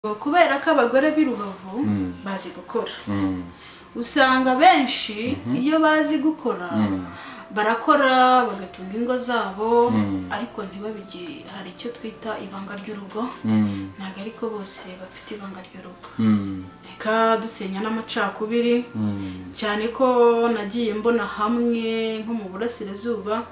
kubera ko abagore b'irubavu bazi gukora usanga benshi iyo bazi gukora barakora bagatunga ingo zabo ariko ntibabigire hari icyo twita ibanga ry'urugo ntago ariko bose bafite ibanga ry'urugo ka dusenya n'amacakubiri cyane ko nagiye mbona hamwe nko mu burasirazuba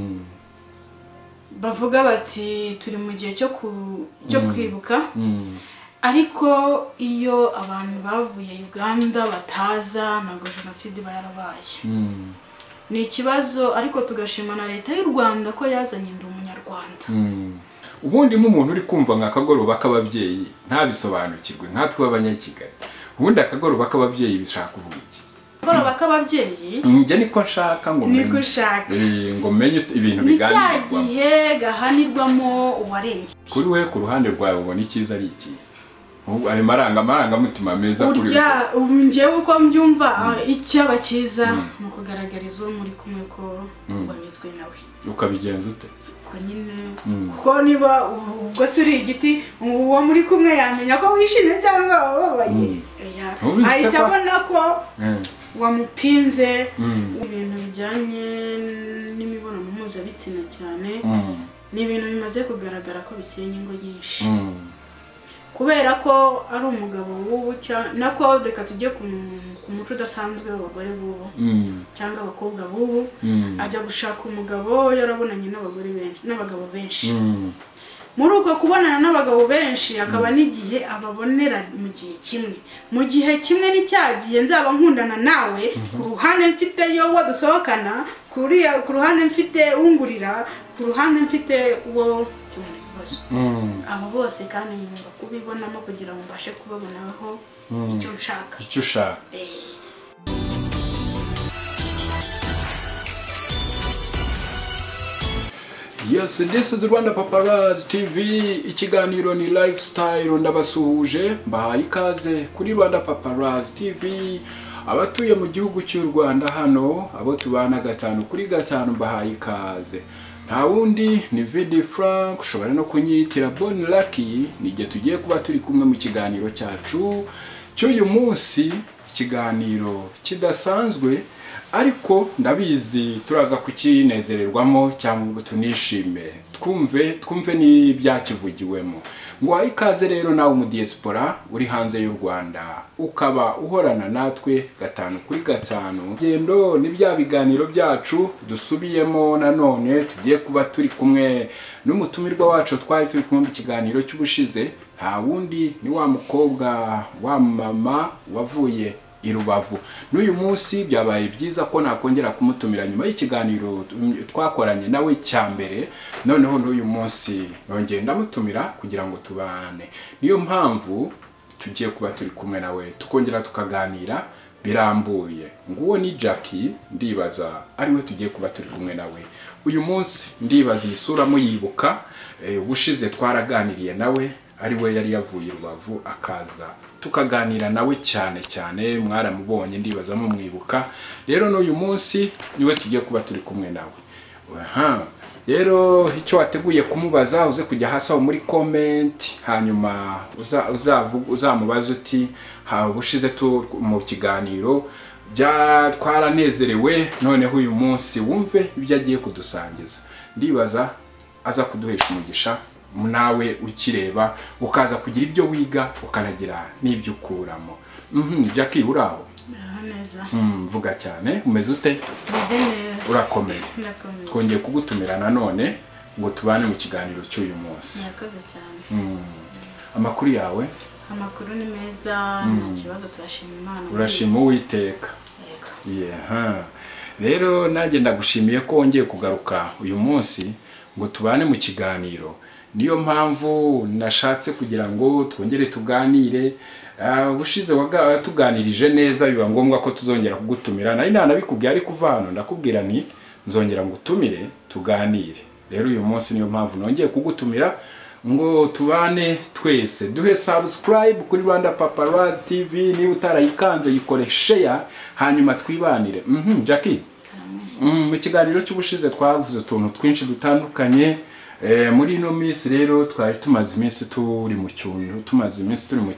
bavuga bati turi mu gihe cyo kwibuka ariko iyo abantu bavuye Uganda bataza ntabwo jenoside bayarabaye ni ikibazo ariko tugashima na leta y'u Rwanda ko yazanye ndi umunyarwanda ubundi nk'umuntu uri kumva nk'akagoroba k'ababyeyi ntabisobanukirwe nkatwe b'abanyakigali ubundi akagoroba k'ababyeyi bishaka kuvuga iki akagoroba k'ababyeyi njye niko nshaka ngo niko ushaka ngo menye ibintu biganirwa ni cyagihe gahanirwamo uwarenge kuri we ku ruhande rwawe ubona icyiza ari iki ayo marangamutima meza kuri urya njyewe uko mbyumva icyaba cyiza mu kugaragariza uwo muri kumwe ko wanyuzwe nawe ukabigenza ute ko nyine ko niba ubwo se uri igiti uwo muri kumwe yamenya ko wishimye cyangwa wababaye ahita abona ko wamupinze ibintu bijyanye n'imibonano mpuzabitsina cyane ni ibintu bimaze kugaragara ko bisenya ingo nyinshi kubera ko ari umugabo w'ubu nako reka tujye ku muco udasanzwe w'abagore b'ubu cyangwa abakobwa b'ubu ajya gushaka umugabo yarabonanye n'abagabo benshi muri uko kubonana n'abagabo benshi akaba n'igihe ababonera mu gihe kimwe n'icyagiye nzaba nkundana nawe ku ruhande mfite yo wadusohokana ku ruhande mfite ungurira ku ruhande mfite uwo abo bose kandi ngomba kubibonamo kugira ngo mbashe kubabonaho icyo nshaka Yes, this is Rwanda Paparazzi TV, ikiganiro ni lifestyle ndabasuhuje mbahaye ikaze kuri Rwanda Paparazzi TV abatuye mu gihugu cy'u Rwanda hano abo tubana 5x5 mbahaye ikaze nta wundi ni Vidi Frank ushobora no kunyitira Bon Lucky nige tugiye kuba turi kumwe mu kiganiro cyacu cy'uyu munsi ikiganiro kidasanzwe ariko ndabizi turaza kukinezererwamo cyangwa tunishime twumve ni byakivugiwemo ngo ikaze rero nawe mu diaspora uri hanze y'u Rwanda ukaba uhorana natwe 5x5 gendo ni bya biganiro byacu dusubiyemo nanone tugiye kuba turi kumwe n'umutumirwa wacu twari turi kumwe mu kiganiro cy'ubushize nta wundi ni wa mukobwa wa mama wavuye Irubavu n'uyu munsi byabaye byiza ko nakongera kumutumira nyuma y'ikiganiro twakoranye nawe cyambere noneho n'uyu munsi nongeye ndamutumira kugira ngo tubane niyo mpamvu tugiye kuba turi kumwe nawe tukongera tukaganira birambuye nguwo ni Jackie ndibaza ari we tugiye kuba turi kumwe nawe uyu munsi ndibaza isura muyibuka ubushize twaraganiriye nawe ari we yari yavuye Irubavu akaza tukaganira nawe cyane mwaramubonye ndibaza mu mwibuka rero n'uyu munsi niwe tugiye kuba turi kumwe nawe rero icyo wateguye kumubaza uze kujya hasi aho muri comment hanyuma uzamubaza uti ubushize mu kiganiro twaranezerewe noneho uyu munsi wumve ibyo agiye kudusangiza ndibaza aza kuduhesha umugisha nawe ukireba ukaza kugira ibyo wiga ukanagira n'ibyo ukuramo Jackie uraho neza mvuga cyane umeze ute meze neza urakomeye twongeye kugutumira nanone ngo tubane mu kiganiro cy'uyu munsi murakoze cyane amakuru yawe amakuru ni meza nta kibazo turashima Imana urashima Uwiteka rero nanjye ndagushimiye ko wongeye kugaruka uyu munsi ngo tubane mu kiganiro niyo mpamvu nashatse kugira ngo twongere tuganire ubushize tuganirije neza biba ngombwa ko tuzongera kugutumira nari nanabikubwiye ari kuva hano ndakubwira ni nzongera ngutumire tuganire rero uyu munsi niyo mpamvu nongeye kugutumira ngo tubane twese duhe subscribe kuri Rwanda Paparazzi TV niba utarayikanze yikore share hanyuma twibanire Jackie mu kiganiro cy'ubushize twavuze utuntu twinshi dutandukanye muri ino minsi rero twari tumaze iminsi turi mu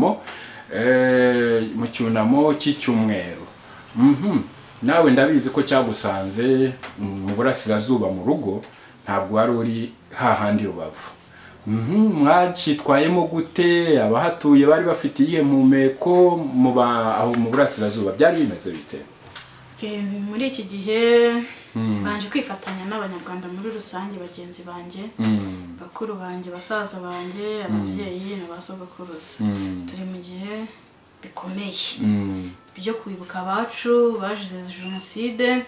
cyunamo cy'icyumweru. Nawe ndabizi ko cyagusanze mu burasirazuba mu rugo, ntabwo wari uri hahandi Rubavu. Mwacitwayemo gute? Abahatuye bari bafite iyihe mpumeko aho mu burasirazuba byari bimeze bite? Muri iki gihe banje kwifatanya n'abanyarwanda muri rusange, bagenzi banjye, bakuru banjye, basaza banjye, ababyeyi n'abasogokuruza. Turi mu gihe bikomeye byo kwibuka abacu bazize jenoside,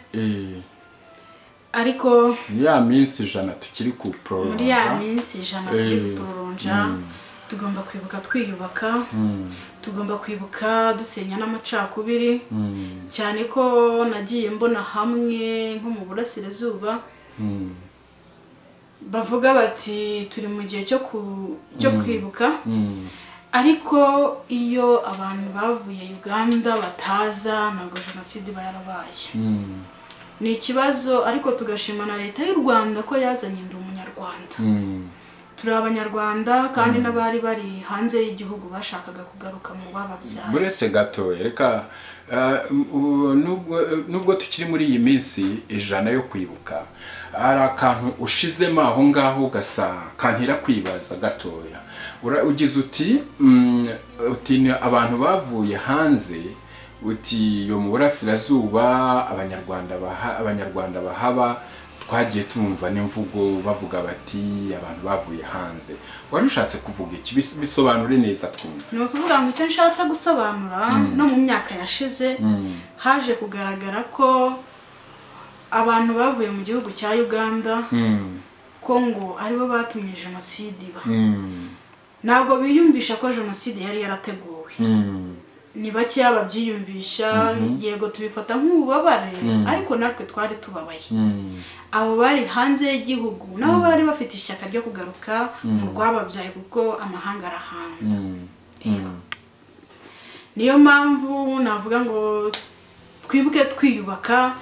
ariko ya minsi ijana tukiri ku prolonge, muri ya minsi ijana turi ku prolonge, tugomba kwibuka twiyubaka, tugomba kwibuka dusenya n'amacakubiri, cyane ko nagiye mbona hamwe nko mu burasirazuba bavuga bati turi mu gihe cyo kwibuka, ariko iyo abantu bavuye Uganda bataza ntabwo jenoside iba yarabaye. Ni ikibazo, ariko tugashima na leta y'u Rwanda ko yazanye ndi umunyarwanda. Turi abanyarwanda kandi n'abari bari hanze y'igihugu bashakaga kugaruka mu bababyaye. Buretse gato reka nubwo tukiri muri iyi minsi ijana yo kwibuka, hari akantu ushizemo aho ngaho gasa kantira kwibaza gatoya. Ugize uti abantu bavuye hanze, uti yo mu burasirazuba abanyarwanda bahaba twagiye tumva n'imvugo bavuga bati abantu bavuye hanze. Wari ushatse kuvuga iki? Bisobanure neza twumva. Ni ukuvuga ngo icyo nshatse gusobanura, no mu myaka yashize haje kugaragara ko abantu bavuye mu gihugu cya Uganda ko ngo aribo batumye jenoside iba. Ntabwo biyumvisha ko jenoside yari yarateguwe. Ni bake babyiyumvisha, yego tubifata nk'ububabare, ariko natwe twari tubabaye. Abo bari hanze y'igihugu nabo bari bafite ishyaka ryo kugaruka mu rwababyaye, kuko amahanga arahanga. Niyo mpamvu navuga ngo twibuke twiyubaka,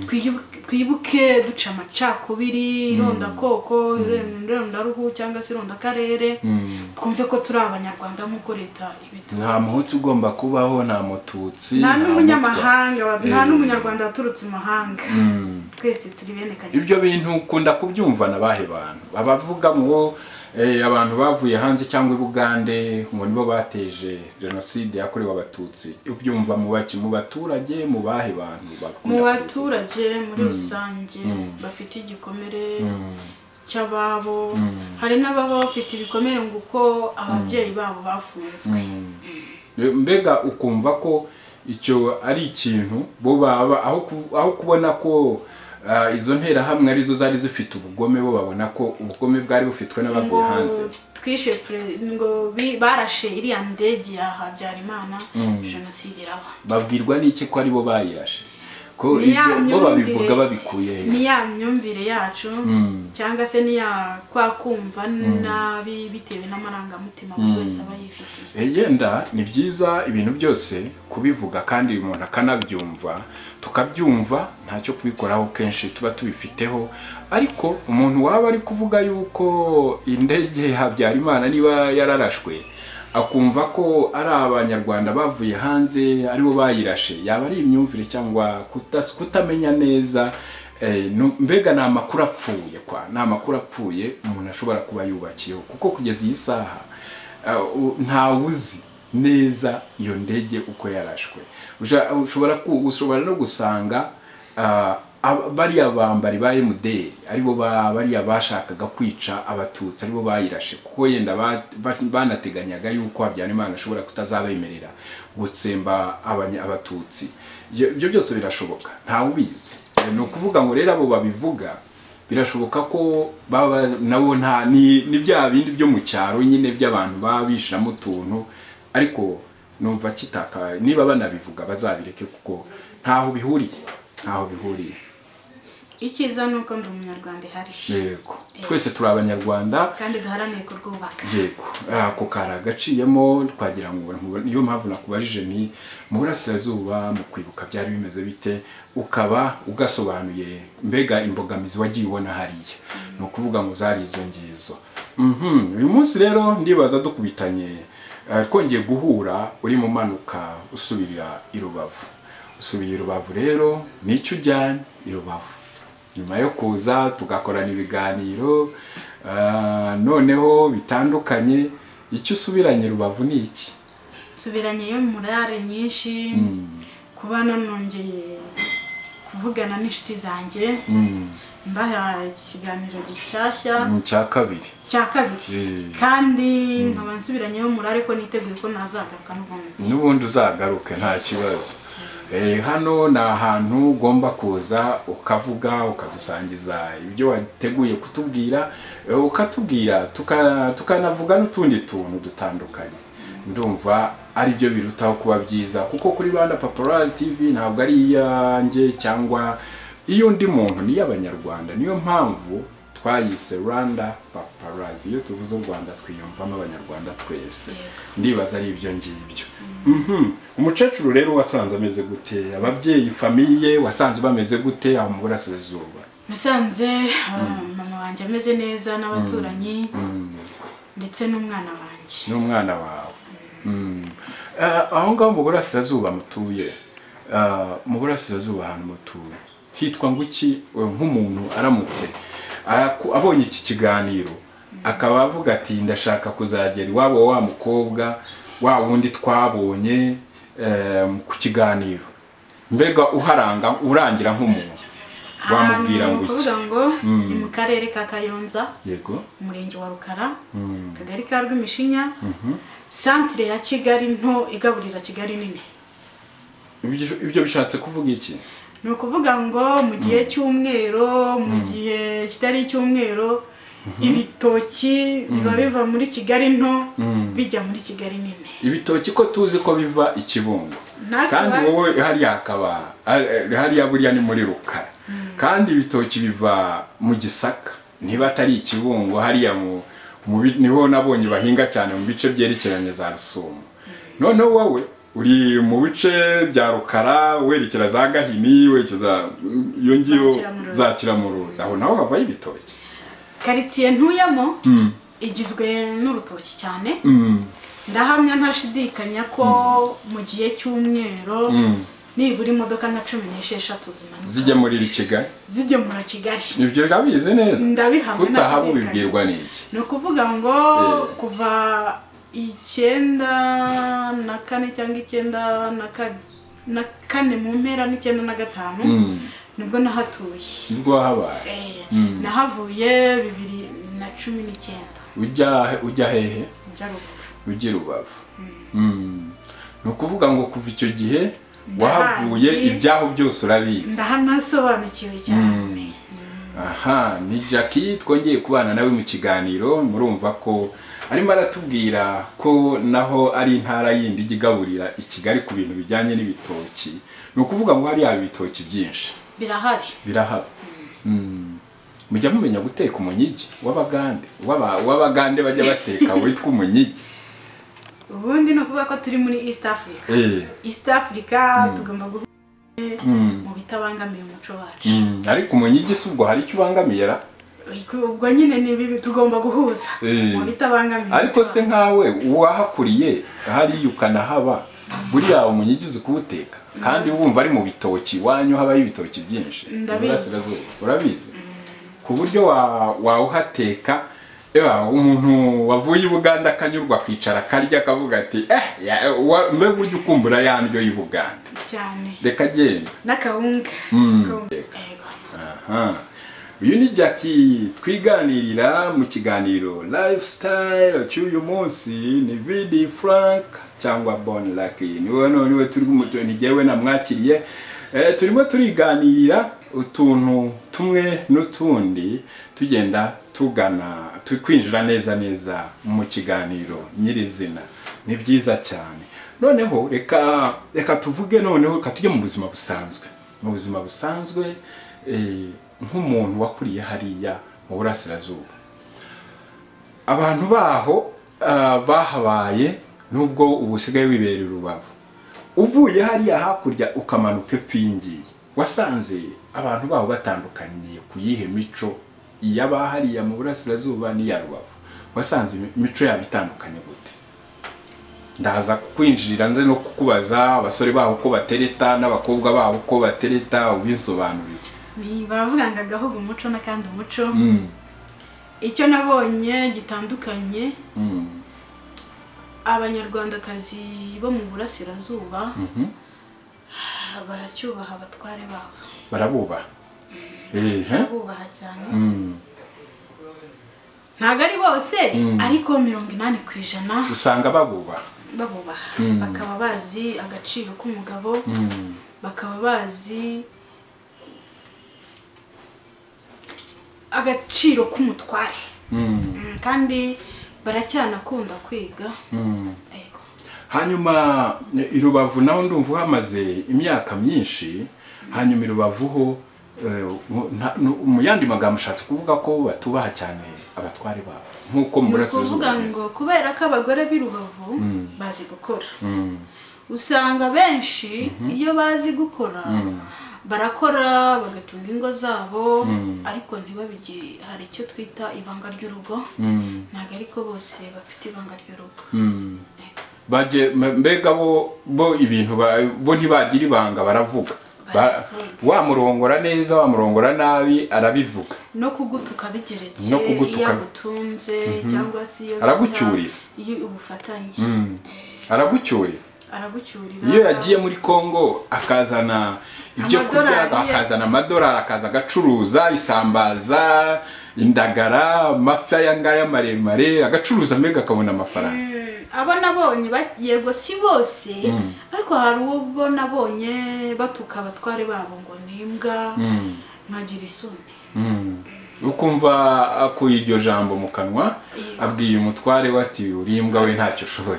twibuke duca amacakubiri, irondakoko, irondaruhu cyangwa se irondakarere, twumve ko turi abanyarwanda nk'uko leta ibiduha. Nta muhutu ugomba kubaho, nta mututsi, nta n'umunyamahanga, nta n'umunyarwanda waturutse imahanga. Twese turi bene kanyarwanda. Ibyo bintu ukunda kubyumva n'abahe bantu abavuga ngo abantu bavuye hanze cyangwa Bugande ngo nibo bateje jenoside yakorewe abatutsi? Ubyumva mu baturage, mu bahe bantu? Mu baturage muri rusange bafite igikomere cy'ababo, hari n'ababa bafite ibikomere ngo uko ababyeyi babo bafunzwe. Mbega ukumva ko icyo ari ikintu bo baba aho kubona ko izo ntera hamwe arizo zari zifite ubugome, bo babona ko ubugome bwari bufitwe n'abavuye hanze. Twishe ngo barashe iriya ndege ya Habyarimana, jenoside iraba. Babwirwa n'iki ko aribo bayirashe? Ko ibyo bo babivuga babikuye he? Ni ya myumvire yacu, cyangwa se ni ya kwa kumva nabi bitewe n'amarangamutima buri wese aba yifitiye. Yenda ni byiza ibintu byose kubivuga kandi umuntu akanabyumva, tukabyumva, ntacyo kubikoraho kenshi tuba tubifiteho. Ariko umuntu waba ari kuvuga yuko indege Habyarimana niba yararashwe, akumva ko ari abanyarwanda bavuye hanze aribo bayirashe, yaba ari imyumvire cyangwa kutamenya neza. Mbega ni amakuru apfuye ni amakuru apfuye umuntu ashobora kuba yubakiyeho, kuko kugeza iyi saha ntawuzi neza iyo ndege uko yarashwe. Ushobora no gusanga bariya bambari ba MDR aribo bariya bashakaga kwica abatutsi aribo bayirashe, kuko yenda banateganyaga yuko Habyarimana ashobora kutazabemerera gutsemba abatutsi. Ibyo byose birashoboka, ntawe ubizi. Ni ukuvuga ngo rero abo babivuga birashoboka ko baba nabo ni bya bindi byo mu cyaro nyine by'abantu babishiramo utuntu, ariko numva kitaka niba banabivuga bazabireke kuko ntaho bihuriye. icyiza nuko ndi umunyarwanda ihari. Yego twese turi abanyarwanda kandi duharaniye kurwubaka. Yego ako kara gaciyemo twagira ngo niyo mpamvu nakubajije ni mu burasirazuba mu kwibuka byari bimeze bite ukaba ugasobanuye mbega imbogamizi wagiye ubona hariya no kuvuga ngo zari izo ngizo. Uyu munsi rero ndibaza dukubitanye twongeye guhura uri mu manuka usubirira i Rubavu. Usubiye i Rubavu rero nicyo ujyanye i Rubavu nyuma yo kuza tugakorana ibiganiro noneho bitandukanye. Icyo usubiranye Rubavu ni iki? Subiranye yo murare nyinshi kuba nongeye kuvugana n'inshuti zanjye mbaha ikiganiro gishyashya cya kabiri kandi nkaba nsubiranye yo murare ko niteguye ko nazagaruka n'ubundi uzagaruke nta kibazo. Hano ni ahantu ugomba kuza ukavuga ukadusangiza ibyo wateguye kutubwira ukatubwira tukanavuga n'utundi tuntu dutandukanye. Ndumva ari byo birutaho kuba byiza kuko kuri Rwanda Paparazzi TV ntabwo ari iyanjye cyangwa iyo ndi muntu ni y'abanyarwanda. Niyo mpamvu twayise Rwanda Paparazzi. Iyo tuvuze u Rwanda twiyumvamo abanyarwanda twese. Ndibaza ari ibyo ngibyo. Umukecuru rero wasanze ameze gute? Ababyeyi famiye wasanze bameze gute aho mu burasirazuba? Nasanze mama wanjye ameze neza n'abaturanyi ndetse n'umwana wanjye. N'umwana wawe. Aho ngaho mu burasirazuba mutuye mu burasirazuba ahantu mutuye hitwa ngo iki nk'umuntu aramutse abonye iki kiganiro akaba avuga ati ndashaka kuzagera iwabo wa mukobwa wa wundi twabonye ku kiganiro mbega urangira nk'umuntu wamubwira ngo iki? Kuvuga ngo ni mu karere ka Kayonza. Yego. Umurenge wa Rukara kagari ka Rw'imishinya centre ya Kigali nto igaburira Kigali nini. Ibyo bishatse kuvuga iki? Ni ukuvuga ngo mu gihe cy'umwero mu gihe kitari cy'umwero ibitoki biba biva muri Kigali nto bijya muri Kigali nini. Ibitoki ko tuzi ko biva ikibungo kandi wowe hariya akaba hariya buriya ni muri Rukara kandi ibitoki biva mu Gisaka niba atari ikibungo hariya niho nabonye bahinga cyane mu bice byerekeranye za Rusumo. Noneho wowe uri mu bice bya Rukara werekera za Gahini werekeza iyo ngiyo za Kiramuruzi aho naho hava ibitoki. Quartier ntuyamo igizwe n'urutoki cyane. Ndahamya ntashidikanya ko mu gihe cy'umwero nibura imodoka nka 16 zimanuka zijya muri Kigali. Zijya muri Kigali. Ibyo urabizi neza. Ndabihamya ntashidikanya. Ubibwirwa n'iki? No kuvuga ngo kuva 94 cyangwa 94 mu mpera n'95 nibwo nahatuye. Nibwo habaye. Nahavuye 2019. Ujya hehe? Ujya Rubavu. No kuvuga ngo kuva icyo gihe wahavuye ibyaho byose urabizi. Ndahanasobanukiwe cyane. Aha ni Jackie twongeye kubana nawe mu kiganiro murumva ko arimo aratubwira ko naho ari intara yindi igigaburira i Kigali ku bintu bijyanye n'ibitoki. No kuvuga ngo hari ibitoki byinshi. Birahari. Mujya mumenya guteka umunyigi w'abagande bajya bateka witwa umunyigi. Ubundi no kuvuga ko turi muri East Africa. East Africa tugomba mu bitabangamiye umuco wacu. Ariko umunyigi si ubwo hari icyo ubangamiye ra? Ubwo nyine ni bibi tugomba guhuza mu bitabangamiye. Ariko se nkawe wahakuriye hari ukanahaba buriya umunyigi uzi kuwuteka kandi wumva ari mu bitoki wanyu habaye ibitoki byinshi. Urabizi ku buryo wawuhateka umuntu wavuye i Buganda akanyurwa kwicara akarya akavuga ati mbega ujya ukumbura yandyo y'i Buganda cyane. Reka genda n'akawunga. Uyu ni Jackie twiganirira mu kiganiro lifestyle cy'uyu munsi. Ni Vidi Frank cyangwa Bon Lucky niwe turi kumutoni jewe namwakiriye. Turimo turiganirira utuntu tumwe n'utundi tugenda tugana kwinjira neza mu kiganiro nyirizina. Ni byiza cyane. Noneho reka tuvuge noneho tujye mu buzima busanzwe. Mu buzima busanzwe nk'umuntu wakuriye hariya mu burasirazuba, abantu baho bahabaye nubwo ubusigaye wibereye Rubavu, uvuye hariya hakurya ukamanuka epfingi, wasanze abantu baho batandukanye ku yihe mico iy'abahariya mu burasirazuba n'iya Rubavu? Wasanze imico yabo itandukanye gute? Ndaza kwinjirira nze no kukubaza abasore baho uko batereta n'abakobwa baho uko batereta, ubinsobanurire. Ni baravuga ngo agahugu umuco n'akandi umuco. Icyo nabonye gitandukanye, abanyarwandakazi bo mu burasirazuba baracyubaha abatware babo. Barabubaha? Barabubaha cyane. Ntabwo ari bose, ariko 80% usanga babubaha. Bakaba bazi agaciro k'umugabo, bakaba bazi agaciro k'umutware, kandi baracyanakunda kwiga. Hanyuma i Rubavu naho ndumva hamaze imyaka myinshi. Hanyuma i Rubavu ho mu yandi magambo ushatse kuvuga ko batubaha cyane abatware babo nkuko mu burasirazuba. Kuvuga ngo kubera ko abagore b'i Rubavu bazi gukora, usanga benshi iyo bazi gukora barakora bagatunga ingo zabo, ariko ntibabigire, hari icyo twita ibanga ry'urugo. Ntabwo ariko bose bafite ibanga ry'urugo. Mbega bo ibintu bo ntibagira ibanga, baravuga. Wamurongora neza wamurongora nabi arabivuga, no kugutuka bigeretse, iyo agutunze cyangwa se iyo aragucyurira, iyo ubufatanye aragucyurira. Iyo yagiye muri Kongo akazana ibyo kurya, akazana amadolari, akaza agacuruza isambaza, indagara, amafi aya ngaya maremare, agacuruza mbega akabona amafaranga. Abo nabonye yego si bose, ariko hari uwo nabonye batuka abatware babo ngo nimbwa, nkagira isoni. Ukumva akuye iryo jambo mu kanwa, abwiye umutware wati urimbwa we ntacyo ushoboye.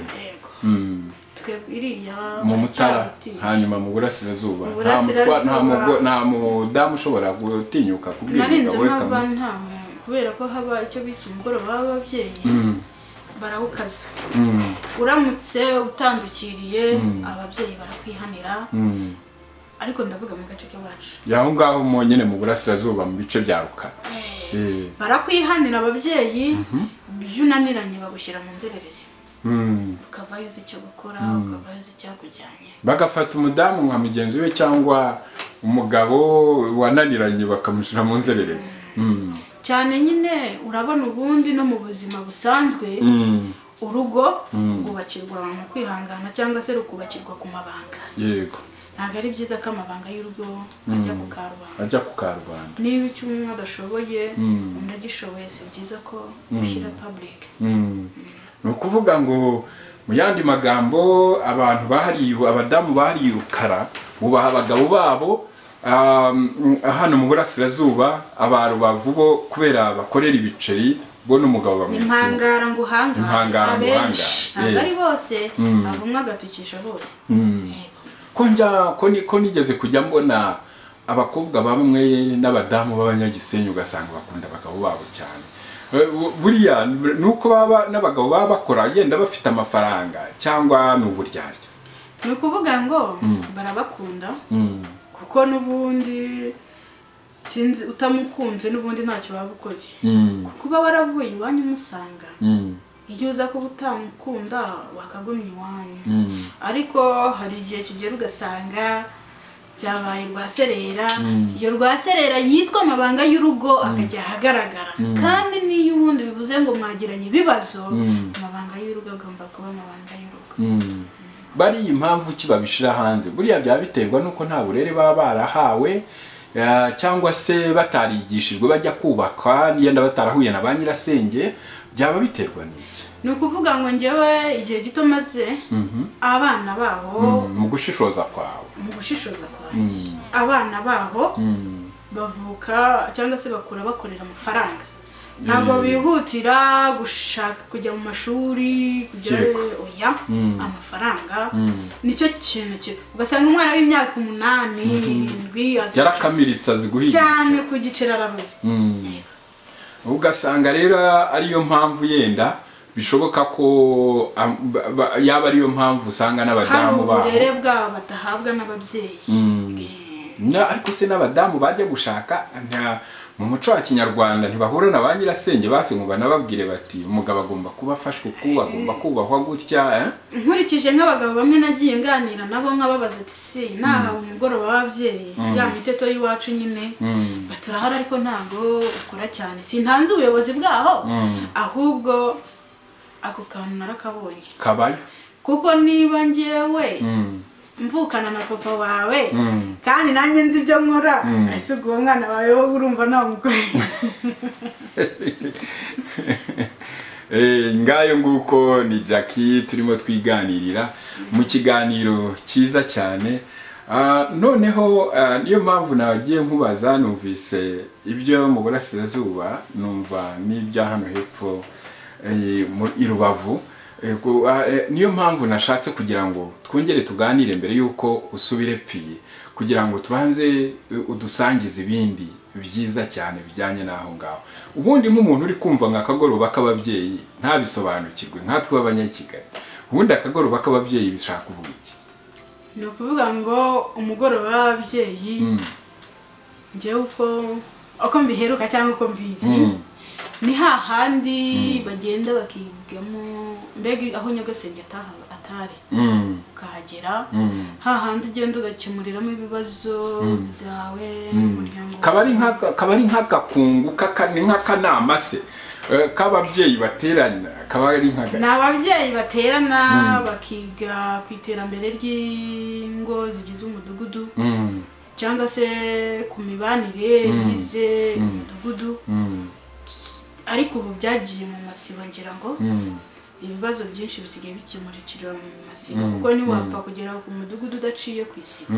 Mu Mutara, hanyuma mu burasirazuba nta mudamu ushobora gutinyuka kubwira umugabo we kamwe, kubera ko haba icyo bise umugoroba w'ababyeyi, barawukaza. Uramutse utandukiriye ababyeyi barakwihanira, ariko ndavuga mu gace k'iwacu yaho ngaho mu nyene mu burasirazuba mu bice bya Rukara, barakwihanira ababyeyi, byunaniranye bagushyira mu nzererezi, ukavayo uzi icyo gukora, ukavayo uzi icyakujyanye, bagafata umudamu nka mugenzi we cyangwa umugabo wananiranye bakamushyira mu nzererezi. Cyane nyine urabona ubundi no mu buzima busanzwe, urugo rwubakirwa mu kwihangana cyangwa se rukubakirwa ku mabanga. Yego. Ntabwo ari byiza ko amabanga y'urugo ajya ku karubanda. Niba icyo umwe adashoboye undi agishoboye, si byiza ko ushyira public. Ni ukuvuga ngo mu yandi magambo abantu bahariye, abadamu bahariye Rukara bubaha abagabo babo. Hano mu burasirazuba Rubavu bo kubera bakorera ibiceri, bo n'umugabo bamwe impangara ngo uhanga abenshi, ntabwo ari bose, abumwe agatukisha bose. Ko nigeze kujya mbona abakobwa bamwe n'abadamu b'abanyagisenyi ugasanga bakunda abagabo babo cyane. Buriya nuko baba n'abagabo baba bakora yenda bafite amafaranga cyangwa n'uburyarya? Ni ukuvuga ngo barabakunda, kuko n'ubundi sinzi utamukunze n'ubundi ntacyo waba ukoze. Kuba waravuye iwanyu umusanga, iyo uza kuba utamukunda wakagumya iwanyu. Ariko hari igihe kigera ugasanga byabaye rwaserera, iyo rwaserera yitwa amabanga y'urugo akajya ahagaragara, kandi niyo ubundi bivuze ngo mwagiranye ibibazo, amabanga y'urugo agomba kuba amabanga y'urugo. Bari impamvu ki babishira hanze? Buriya byaba biterwa nuko nta burere baba barahawe, cyangwa se batarigishijwe bajya kubaka, yenda batarahuye na ba nyirasenge, byaba biterwa n'iki? Ni ukuvuga ngo njyewe igihe gito maze abana babo mu gushishoza kwawe, abana babo bavuka cyangwa se bakura bakorera amafaranga, ntabwo bihutira gushaka kujya mu mashuri kujya oya amafaranga nicyo kintu ugasanga umwana w'imyaka 8 7 yarakamiritse aziguhiye cyane ku giciro arabuze ugasanga rero ariyo mpamvu yenda bishoboka ko yaba ariyo mpamvu usanga n'abadamu baho uburere bwabo batahabwa n'ababyeyi ariko se n'abadamu bajya gushaka mu muco wa Kinyarwanda ntibahura na ba nyirasenge base ngo banababwire bati umugabo agomba kuba afashwe agomba kubahwa gutya nkurikije nk'abagabo bamwe nagiye nganira nabo nkababaza ati se naha umugoroba w'ababyeyi ya miteto y'iwacu nyine baturahara ariko ntago ukora cyane sintanze ubuyobozi bwaho ahubwo ako kantu narakabonye kabaye kuko niba ngewe mvukana na papa wawe kandi nanjye nzi ibyo nkora ese uwo mwana wawe wo urumva nawe mukore ngayo nguko ni Jackie turimo twiganirira mu kiganiro cyiza cyane noneho niyo mpamvu nagiye nkubaza numvise ibyo mu burasirazuba numva n'ibya hano hepfo i Rubavu niyo mpamvu nashatse kugira ngo twongere tuganire mbere yuko usubire pfiye kugira ngo tubanze udusangize ibindi byiza cyane bijyanye naho ngaho ubundi nk'umuntu uri kumva nk'akagoroba k'ababyeyi ntabisobanukirwe nkatwe b'abanyakigali ubundi akagoroba k'ababyeyi bishaka kuvuga iki ni ukuvuga ngo umugoroba w'ababyeyi njyewe uko mbiheruka cyangwa uko mbizi ni hahandi bagenda bakigamo mbega aho nyagasenge atari ukahagera hahandi ugenda ugakemuriramo ibibazo byawe mu muryango kaba ari nk'agakungu nk'akanama se k'ababyeyi baterana kaba ari ni ababyeyi baterana bakiga ku iterambere ry'ingo zigize umudugudu cyangwa se ku mibanire igize umudugudu ariko ubu byagiye mu masibo ngira ngo ibibazo byinshi bisigaye bikemurikira mu masibo kuko ntiwapfa kugera ku mudugudu udaciye ku isibo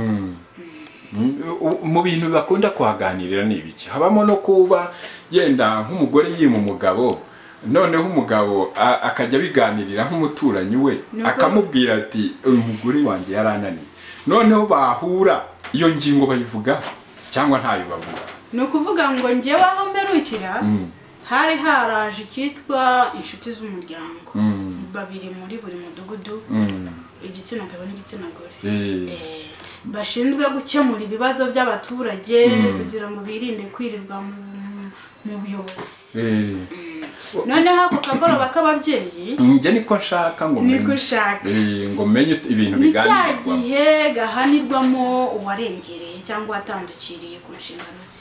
mu bintu bakunda kuhaganirira ni ibiki habamo no kuba yenda nk'umugore yima umugabo noneho umugabo akajya biganirira nk'umuturanyi we akamubwira ati uyu mugore wanjye yarananiye noneho bahura iyo ngingo bayivugaho cyangwa ntayo bavuga ni ukuvuga ngo njyewe aho mberukira hari haraje icyitwa inshuti z'umuryango babiri muri buri mudugudu igitsina gabo n'igitsina gore bashinzwe gukemura ibibazo by'abaturage kugira ngo birinde kwirirwa mu buyobozi noneho ako kagoroba k'ababyeyi njye niko nshaka ngo menye ibintu biganirwa ni cya gihe gahanirwamo uwarengereye cyangwa atandukiriye ku nshingano ze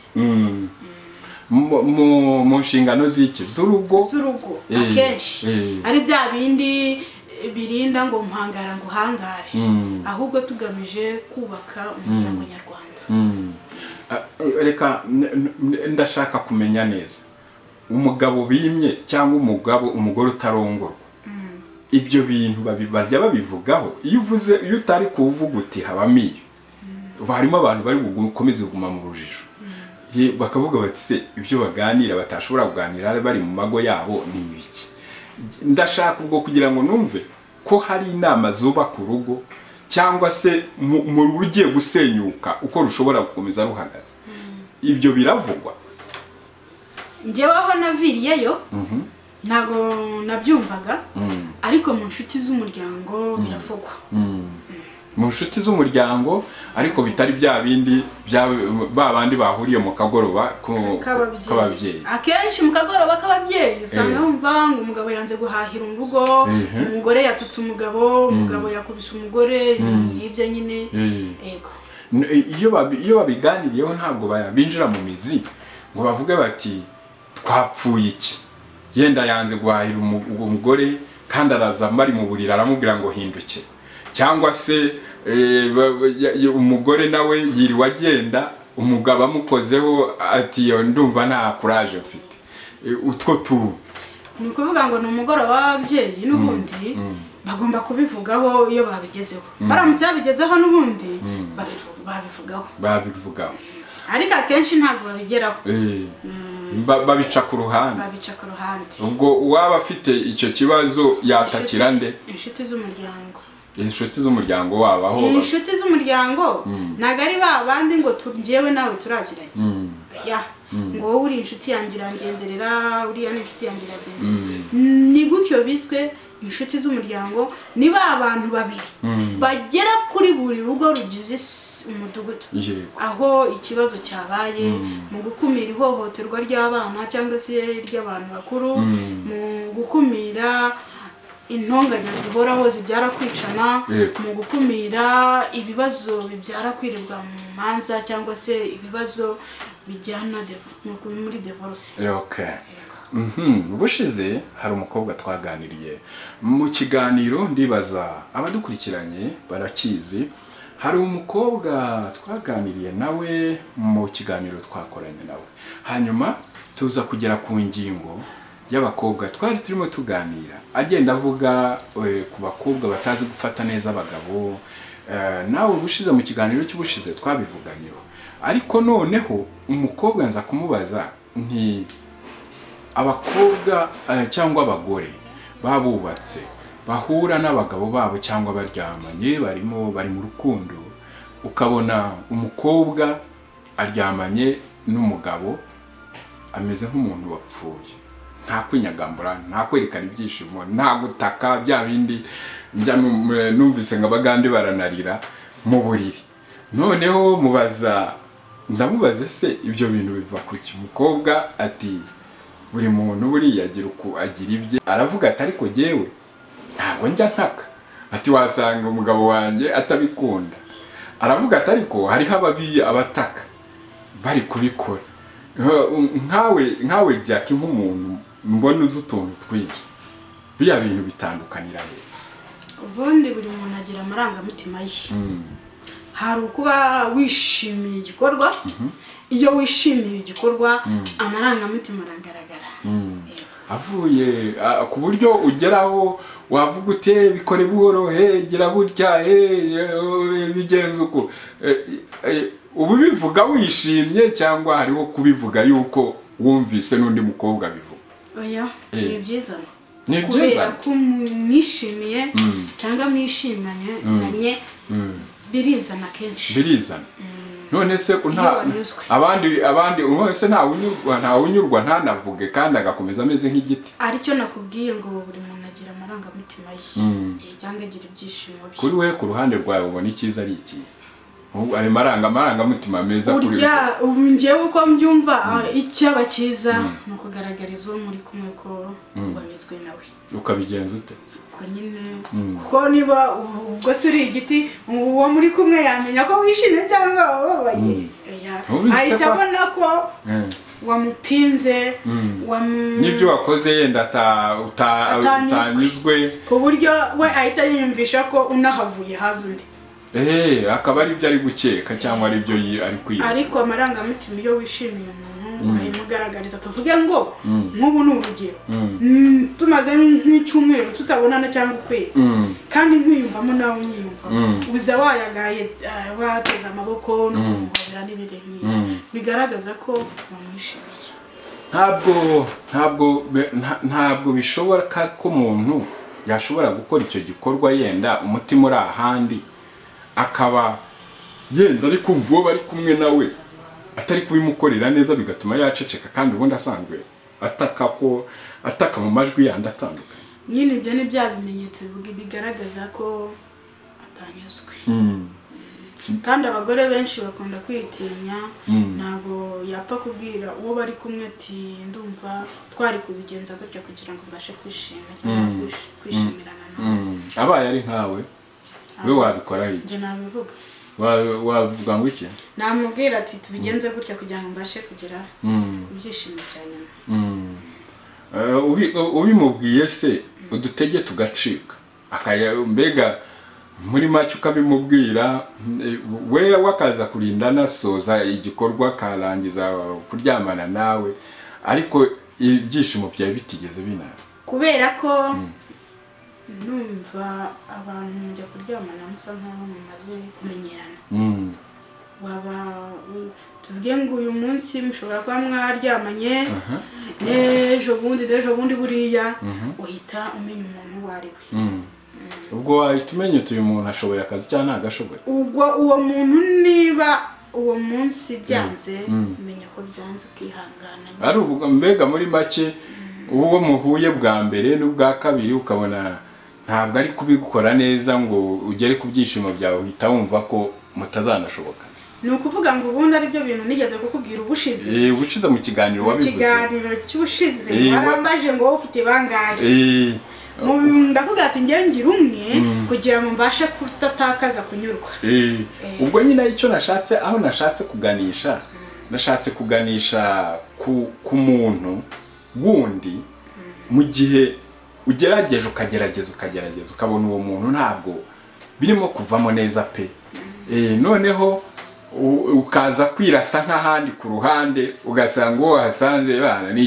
mu nshingano z'iki z'urugo akenshi ari bya bindi birinda ngo mpangara ngo uhangare ahubwo tugamije kubaka umuryango nyarwanda reka ndashaka kumenya neza umugabo bimye cyangwa umugore utarongorwa ibyo bintu bajya babivugaho iyo utari kuvuga uti habamo iyo harimo abantu bari gukomeza kuguma mu rujijo bakavuga bati se ibyo baganira batashobora kuganira bari mu mago yabo ni ibiki ndashaka ubwo kugira ngo numve ko hari inama zubaka urugo cyangwa se mu rugiye gusenyuka uko rushobora gukomeza ruhagaze ibyo biravugwa njyewe aho naviriyeyo ntabwo nabyumvaga ariko mu nshuti z'umuryango biravugwa mu nshuti z'umuryango ariko bitari bya bindi bandi bahuriye mu kagoroba k'ababyeyi akenshi mu kagoroba k'ababyeyi usanga wumva ngo umugabo yanze guhahira urugo umugore yatutse umugabo yakubise umugore n'ibyo nyine yego iyo babiganiriyeho ntabwo binjira mu mizi ngo bavuge bati twapfuye iki yenda yanze guhahira umugore kandi araza bari mu buriri aramubwira ngo hinduke cyangwa se umugore nawe yiriwe agenda umugabo amukozeho ati ndumva nta courage mfite utwo tuntu ni ukuvuga ngo ni umugoroba w'ababyeyi n'ubundi bagomba kubivugaho iyo babigezeho baramutse babigezeho n'ubundi babivugaho babivugaho ariko akenshi ntabwo babigeraho babica ku ruhande. Ubwo uwaba afite icyo kibazo yatakira nde? Inshuti z'umuryango. Inshuti z'umuryango wabo aho. Inshuti z'umuryango ntago ari babandi ngo tugiyewe nawe turaziranye. Ya ngo wowe uri inshuti yanjye irangenderera, uriya ni inshuti yanjye iragenderera. Ni gutyo biswe inshuti z'umuryango, niba abantu babiri bagera kuri buri rugo rugize umudugudu, aho ikibazo cyabaye mu gukumira ihohoterwa ry'abana cyangwa se ry'abantu bakuru, mu gukumira intonganya zihoraho zibyara kwicana, mu gukumira ibibazo bibyara kwirirwa mu manza cyangwa se ibibazo bijyana muri divorce. Ubushize hari umukobwa twaganiriye mu kiganiro, ndibaza abadukurikiranye barakizi. Hari umukobwa twaganiriye nawe mu kiganiro twakoranye nawe, hanyuma tuza kugera ku ngingo y'abakobwa twari turimo tuganira, agenda avuga ku bakobwa batazi gufata neza abagabo. Nawe ubushize mu kiganiro cy'ubushize twabivuganyeho, ariko noneho umukobwa nza kumubaza nti abakobwa cyangwa abagore babubatse bahura n'abagabo babo cyangwa baryamanye bari mu rukundo, ukabona umukobwa aryamanye n'umugabo ameze nk'umuntu wapfuye, nta kwinyagambura, nta kwerekana ibyishimo, nta gutaka bya bindi numvise nk'abagande baranarira mu buriri. Noneho ndamubaze se ibyo bintu biva kuki? Umukobwa ati buri muntu buriya agira ibye. Aravuga ati ariko jewe ntabwo njya ntaka, ati wasanga umugabo wanjye atabikunda. Aravuga ati ariko hariho abataka bari kubikora. Nkawe Jack nk'umuntu mbona uzi utuntu twinshi, biya bintu bitandukanira he? Ubundi buri muntu agira amarangamutima ye. Hari ukuba wishimiye igikorwa, iyo wishimiye igikorwa amarangamutima aragaragara. Avuye ku buryo ugeraho wavuga ute bikore buhoro, gira burya, bigenze uko. Ubu bivuga wishimye cyangwa hariho kubivuga yuko wumvise n'undi mukobwa bivuga? Oya, ni byiza. Ni byiza ko mwishimiye cyangwa mwishimanye nanye birizana kenshi. Birizana. None se abandi wese nta unyurwa ntanavuge kandi agakomeza ameze nk'igiti. Aricyo nakubwiye ngo buri muntu agira amarangamutima ye cyangwa agira ibyishimo bye. Kuri we ku ruhande rwawe ubona icyiza ari iki? Ayo marangamutima meza kuri urya ngewe uko mbyumva icyaba cyiza ni ukugaragariza uwo muri kumwe ko wamezwe nawe. Ukabigenza ute? Ko nyine ko niba ubwo se uri igiti uwo muri kumwe yamenya ko wishimye cyangwa wababaye, ahita abona ko wamupinze, n'ibyo wakoze yenda utanyuzwe, ku buryo we ahita yiyumvisha ko unahavuye haza undi. Akaba ari byo ari gukeka cyangwa ari byo ari kwiba. Ariko amarangamutima iyo wishimiye umuntu urayimugaragariza. Tuvuge ngo nk'ubu ni urugero, tumaze nk'icyumweru tutabonana cyangwa ukwezi, kandi nkwiyumvamo nawe unyiyumvamo, uza wayagaye wateze amaboko no kumuhobera n'ibindi nk'ibi, bigaragaza ko wamwishimiye. Ntabwo bishoboka ko umuntu yashobora gukora icyo gikorwa yenda umutima uri ahandi, akaba yenda ari kumva uwo bari kumwe nawe atari kubimukorera neza, bigatuma yaceceka kandi ubundi asanzwe ataka mu majwi yandi atandukanye. Nyine ibyo ni bya bimenyetso bigaragaza ko atanyuzwe. Kandi abagore benshi bakunda kwitinya, ntabwo yapfa kubwira uwo bari kumwe ati ndumva twari kubigenza gutya kugira ngo mbashe kwishima cyangwa kwishimirana nawe. Abaye ari nkawe we wabikora iki? Nje nabivuga. Wavuga ngo iki? Namubwira ati tubigenze gutya kugira ngo mbashe kugera kubyishimo cyane. Ubimubwiye se udutege tugacika mbega muri make ukabimubwira, we wakaza kurinda nasoza igikorwa karangiza kuryamana nawe, ariko ibyishimo byawe bitigeze binaza kubera ko numva abantu mujya kuryamana musa nkaho mumaze kumenyerana. tuvuge ngo uyu munsi mushobora kuba mwaryamanye n'ejo bundi buriya uhita umenya umuntu uwo ari we. ubwo wahita umenya uyu muntu ashoboye akazi cyangwa ntagashoboye. ubwo uwo muntu niba uwo munsi byanze umenya ko byanze ukihangana. ari ubwo mbega muri make uwo muhuye bwa mbere n'ubwa kabiri ukabona ntabwo ari kubikora neza ngo ugere ku byishimo byawe uhita wumva ko mutazanashoboka. ni ukuvuga ngo ubundi ari byo bintu nigeze kukubwira ubushize. ubushize mu kiganiro wabivuze. mu kiganiro cy'ubushize warambaje ngo wowe ufite bangahe. ndavuga ati njye ngira umwe kugira ngo mbashe kutatakaza kunyurwa. ubwo nyine icyo nashatse aho nashatse kuganisha ku muntu wundi mu gihe ugerageje ukagerageza ukabona uwo muntu ntabwo birimo kuvamo neza pe. noneho ukaza kwirasa nk'ahandi ku ruhande ugasanga uwo wahasanze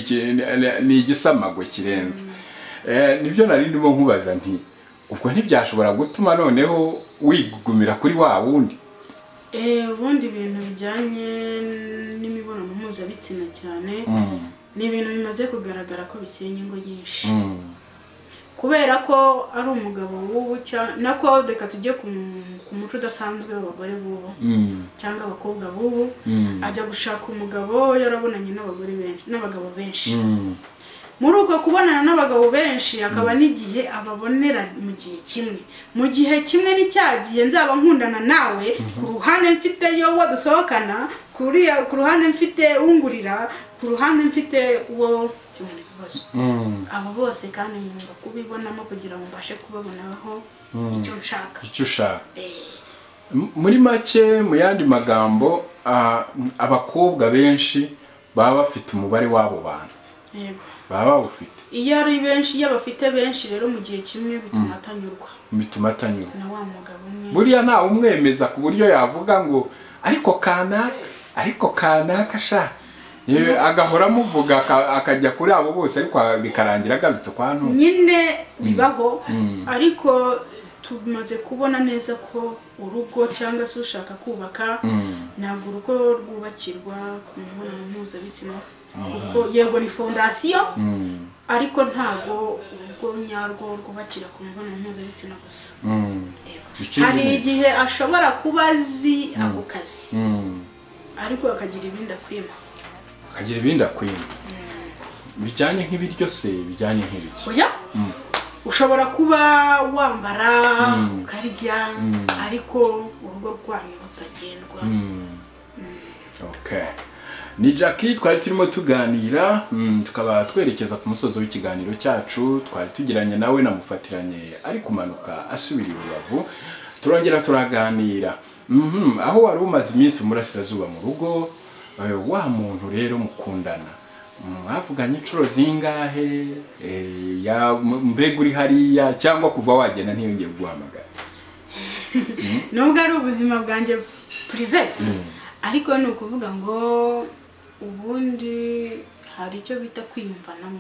ni igisamagwe kirenze. nibyo nari ndimo nkubaza nti ubwo ntibyashobora gutuma noneho wigumira kuri wa wundi. ubundi ibintu bijyanye n'imibonano mpuzabitsina cyane ni ibintu bimaze kugaragara ko bisenya ingo nyinshi. kubera ko ari umugabo w'ubu nako reka tujye ku muco udasanzwe w'abagore b'ubu cyangwa abakobwa b'ubu ajya gushaka umugabo yarabonanye n'abagabo benshi. muri uko kubonana n'abagabo benshi akaba n'igihe ababonera mu gihe kimwe n'icyagiye nzaba nkundana nawe ku ruhande mfite yo dusohokana ku ruhande mfite ungurira ku ruhande mfite uwo kimwe ibibazo. abo bose kandi ngomba kubibonamo kugira ngo mbashe kubabonaho icyo nshaka. muri make mu yandi magambo abakobwa benshi baba bafite umubare w'abo bantu. yego baba bawufite. iyo ari benshi iyo bafite benshi rero mu gihe kimwe bituma atanyurwa na wa mugabo umwe. buriya nta umwemeza ku buryo yavuga ngo ariko kanaka sha agahora amuvuga akajya kuri abo bose ariko bikarangira agarutse kwa none. nyine bibaho ariko tumaze kubona neza ko urugo cyangwa se ushaka kubaka ntabwo urugo rwubakirwa ku mibonano mpuzabitsina kuko yego ni fondasiyo ariko ntabwo urugo nyarwo rwubakira ku mibonano mpuzabitsina gusa. hari igihe ashobora kuba azi ako kazi ariko akagira ibindi akwima. bijyanye nk'ibiryo se bijyanye nk'ibiki. ushobora kuba wambara ukarya ariko urugo rwanyu rutagendwa. ni Jackie twari turimo tuganira tukaba twerekeza ku musozo w'ikiganiro cyacu twari tugiranye nawe namufatiranye ari kumanuka asubira i Rubavu turongera turaganira aho wari umaze iminsi murasirazuba mu rugo wa muntu rero mukundana mwavuganye inshuro zingahe mbega uri hariya cyangwa kuva wagenda ntiyongeye guhamagara. nubwo ari ubuzima bwanjye prive ariko ni ukuvuga ngo ubundi hari icyo bita kwiyumvanamo.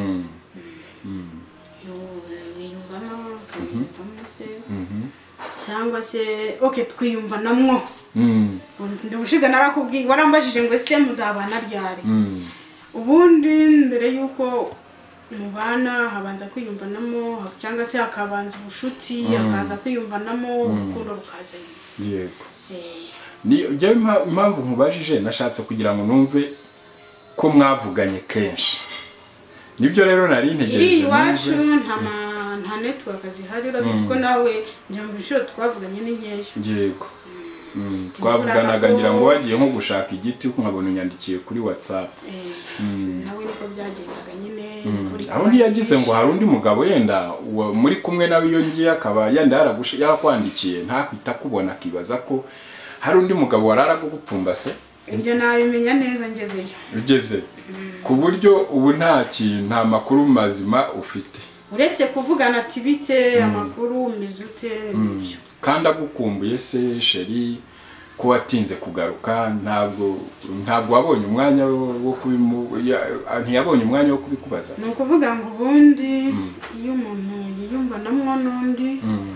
kwiyumvanamo se cyangwa se twiyumvanamo. ndabushize narakubwiye warambajije ngo ese muzabana ryari. ubundi mbere yuko mubana habanza kwiyumvanamo cyangwa se hakabanza ubushuti hakaza kwiyumvanamo urukundo rukazanye. yego njye impamvu nkubajije nashatse kugira ngo numve ko mwavuganye kenshi. nibyo rero nari ntegereje. iri iwacu nta network zihari urabizi ko nawe njye mu bishoro twavuganye ni nkeya. yego twavuganaga ngira ngo wagiye nko gushaka igiti nkabona unyandikiye kuri WhatsApp. nawe niko byagendaga nyine. aho ntiyagize ngo hari undi mugabo yenda muri kumwe nawe iyo ngiye akaba yenda yarakwandikiye ntakwita kubona akibaza ko hari undi mugabo wararaga gupfumbase. ibyo nabimenya neza ngezeyo. ugeze ku buryo ubu nta makuru mazima ufite uretse kuvugana ati bite amakuru umeze ute n'ibyo. kandi agukumbuye se sheri ko watinze kugaruka ntabwo wabonye umwanya ntiyabonye umwanya wo kubikubaza. ni ukuvuga ngo ubundi iyo umuntu yiyumvanamo n'undi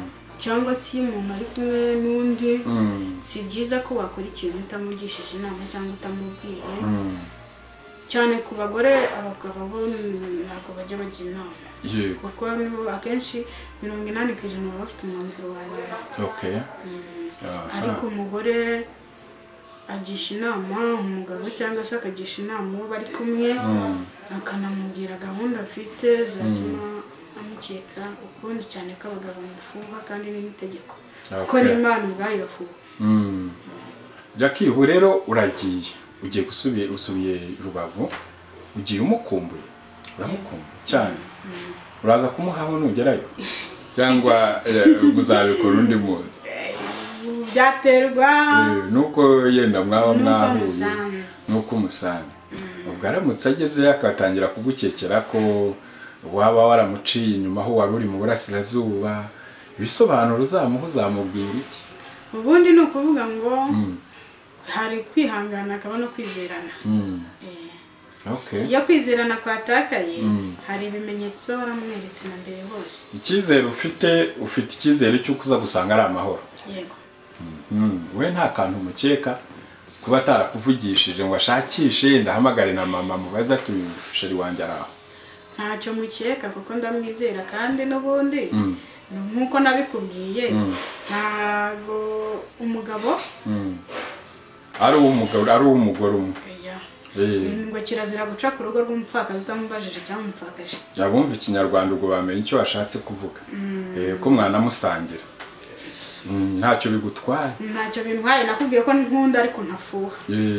cyangwa se iyo umuntu ari kumwe n'undi si byiza ko wakora ikintu utamugishije inama cyangwa utamubwiye cyane ku bagore. Abagabo bo ntabwo bajya bagira inama kuko akenshi 80% baba bafite umwanzuro wa nyuma. Ariko umugore agisha inama umugabo cyangwa se akagisha inama uwo bari kumwe akanamubwira gahunda afite zatuma amukeka ukundi, cyane ko abagabo bamufuha kandi n'itegeko ko n'Imana ubwayo irafuha. Jackie, ubu rero uragiye ugiye usubiye Rubavu, ugiye umukumbuye, uramukumbuye cyane, uraza kumuhaho nugerayo cyangwa muzabikora undi munsi? Byaterwa nuko yenda mwaba mwahuye nuko umusanze. Ubwo aramutse agezeyo akatangira kugukekera ko waba waramuciye inyuma aho wari uri mu burasirazuba, ibisobanuro uzamubwira iki? Ubundi ni ukuvuga ngo hari kwihangana akaba no kwizerana. Iyo kwizerana kwatakaye hari ibimenyetso baba baramweretse na mbere hose. Icyizere ufite icyizere cy'uko uza gusanga ari amahoro. Yego. We nta kantu mukeka kuba atarakuvugishije ngo ashakishe ndahamagare na mama mubaza tusheri wanjye araho? Ntacyo mukeka kuko ndamwizera kandi n'ubundi nkuko nabikubwiye ntago umugabo ari umugore umwe ngo kirazira guca ku rugo rw'umupfakazi utamubajije cyangwa umupfakaje. Abumva ikinyarwanda ubwo bamenye icyo washatse kuvuga ko mwana musangira. Ntacyo bigutwaye? Ntacyo bintwaye, nakubwiye ko nkunda ariko ntafuha.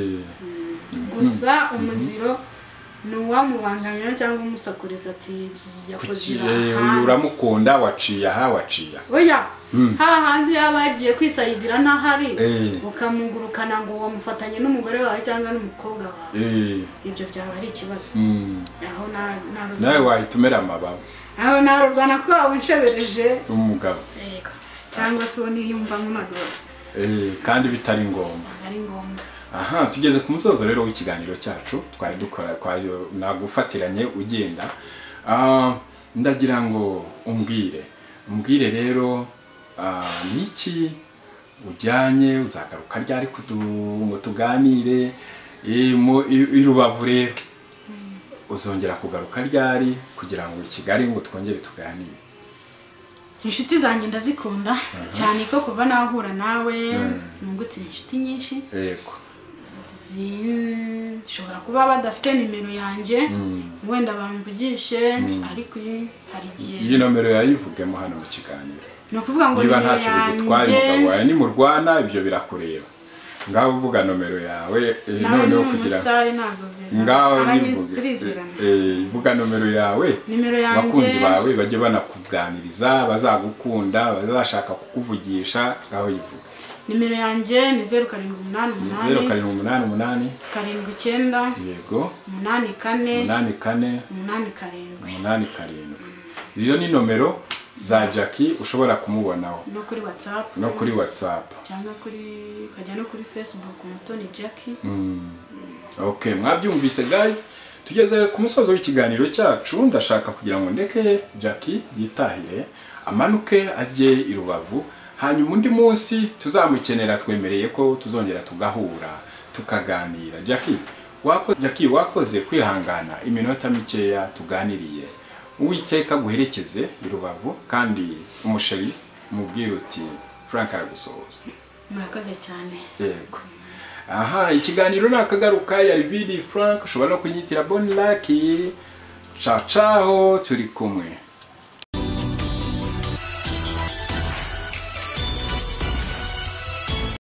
Gusa umuziro nuwamubangamira cyangwa umusakuriza ati yakozira hanze. Uramukunda waciye waciye. Oya, hahandi yabagiye kwisayidira ntahari ukamugurukana ngo wamufatanye n'umugore wawe cyangwa n'umukobwa wawe. Ibyo byaba ari ikibazo. Aho nawe wahitumera amababa. Aho narurwana ko wanshebereje umugabo. Yego. Cyangwa se niyumva nk'amagoro. Kandi bitari ngombwa. Ari ngombwa. Aha, tugeze ku musozo rero w'ikiganiro cyacu twari dukora kwayo nagufatiranye ugenda. Ndagira ngo umbwire rero niki ujyanye uzagaruka ryari ngo tuganire i Rubavu rero uzongera kugaruka ryari kugira ngo i Kigali ngo twongere tuganire? Inshuti zanjye ndazikunda cyane ko kuva nahura nawe nungutse inshuti nyinshi. Yego. Shobora kuba badafite nimero yanjye wenda bamvugishe ariko hari igihe iyi nomero yayivugemo hano mu kiganiro. No kuvuga ngo niba ntacyo bigutwaye umugabo wawe ni mu Rwanda ibyo birakureba. Ngaho uvuga nomero yawe noneho kugira ngaho vuga nomero yawe bakunzi bawe bajye banakuganiriza bazagukunda bazashaka kukuvugisha ngaho yivuga. Nimero yanjye ni 0788 79 yego 84 iyo ni nomero za Jackie ushobora kumubonaho no kuri WhatsApp cyangwa kajya no kuri Facebook Mutoni Jackie. Okay, mwabyumvise guys, tugeze ku musozo w'ikiganiro cyacu. Ndashaka kugira ngo ndeke Jackie yitahire amanuke ajye i Rubavu, hanyuma undi munsi tuzamukenera twemereye ko tuzongera tugahura tukaganira. Jackie wakoze kwihangana iminota mikeya tuganiriye. Uwiteka guherekeze i Rubavu kandi umusheri mubwira uti Frank aragusohoza. Murakoze cyane. Yego. Aha, ikiganiro nakagaruka ya Vidi Frank, ushobora no kunyitira Bon Lucky. Ciao ciao, turi kumwe.